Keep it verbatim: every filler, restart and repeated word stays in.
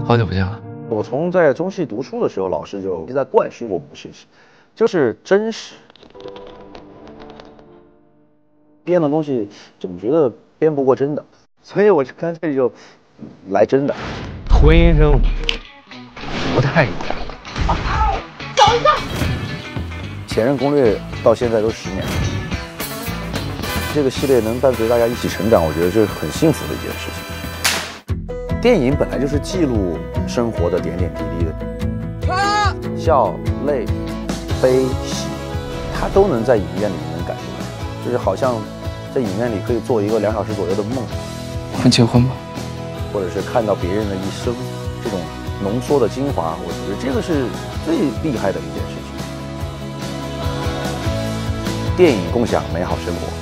好久不见了。 我从在中戏读书的时候，老师就一直在灌输我们的事情，就是真实。编的东西总觉得编不过真的，所以我就干脆就来真的。 婚姻生活不太一样。 啊！等一下，前任攻略到现在都十年了，这个系列能伴随大家一起成长，我觉得这是很幸福的一件事情。电影本来就是记录生活的点点滴滴的，啊、笑、泪、悲、喜，它都能在影院里能感觉到，就是好像在影院里可以做一个两小时左右的梦。 我们结婚吧， 或者是看到别人的一生，这种浓缩的精华，我觉得这个是最厉害的一件事情。电影共享美好生活。